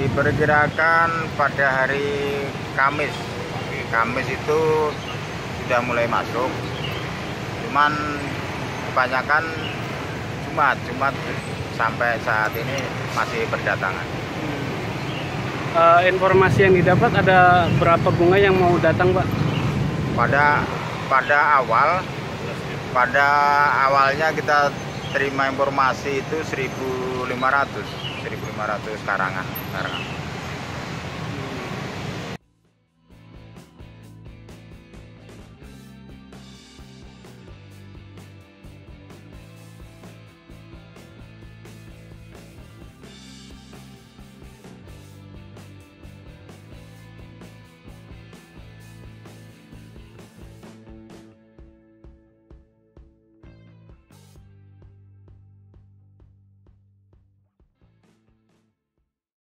Diperkirakan pada hari Kamis. Kamis itu sudah mulai masuk. Cuman kebanyakan Jumat sampai saat ini masih berdatangan. Informasi yang didapat ada berapa bunga yang mau datang, Pak? Pada awalnya kita terima informasi itu 1.500 karangan.